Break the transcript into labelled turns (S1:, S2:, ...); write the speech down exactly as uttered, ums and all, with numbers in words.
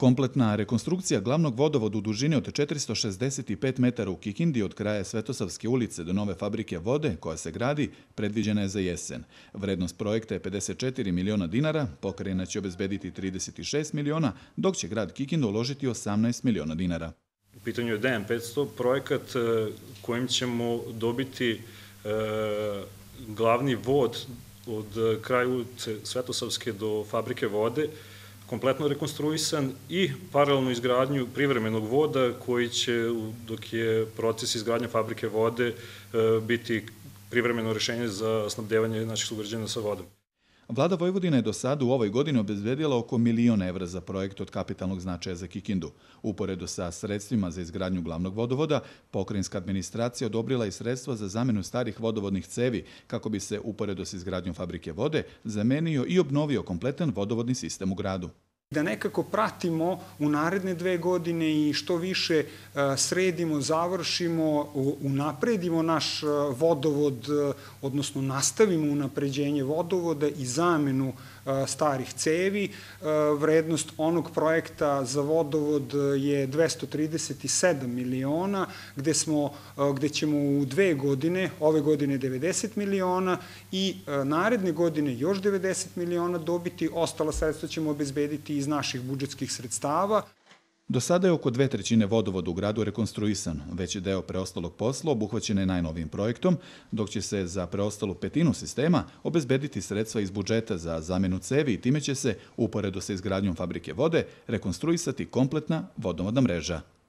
S1: Kompletna rekonstrukcija glavnog vodovoda u dužini od četiristo šezdeset pet metara u Kikindi od kraja Svetosavske ulice do nove fabrike vode koja se gradi predviđena je za jesen. Vrednost projekta je pedeset četiri miliona dinara, pokrajina će obezbediti trideset šest miliona, dok će grad Kikinda uložiti osamnaest miliona dinara.
S2: U pitanju je D M petsto, projekat kojim ćemo dobiti glavni vod od kraja ulice Svetosavske do fabrike vode, kompletno rekonstruisan i paralelnu izgradnju privremenog voda koji će, dok je proces izgradnja fabrike vode, biti privremeno rešenje za snabdevanje naših sugrađana sa vodom.
S1: Vlada Vojvodine je do sada u ovoj godini obezbedila oko milion evra za projekt od kapitalnog značaja za Kikindu. Uporedo sa sredstvima za izgradnju glavnog vodovoda, pokrajinska administracija odobrila i sredstva za zamenu starih vodovodnih cevi kako bi se, uporedo sa izgradnjom fabrike vode, zamenio i obnovio kompletan vodovodni sistem u gradu.
S3: Da nekako pratimo u naredne dve godine i što više sredimo, završimo, unapredimo naš vodovod, odnosno nastavimo unapređenje vodovoda i zamenu starih cevi. Vrednost onog projekta za vodovod je dvesta trideset sedam miliona, gde, smo, gde ćemo u dve godine, ove godine devedeset miliona i naredne godine još devedeset miliona dobiti, ostala sredstva ćemo obezbediti iz naših budžetskih sredstava.
S1: Do sada je oko dve trećine vodovoda u gradu rekonstruisan. Veći deo preostalog posla obuhvaćen je najnovijim projektom, dok će se za preostalu petinu sistema obezbediti sredstva iz budžeta za zamenu cevi i time će se, uporedo sa izgradnjom fabrike vode, rekonstruisati kompletna vodovodna mreža.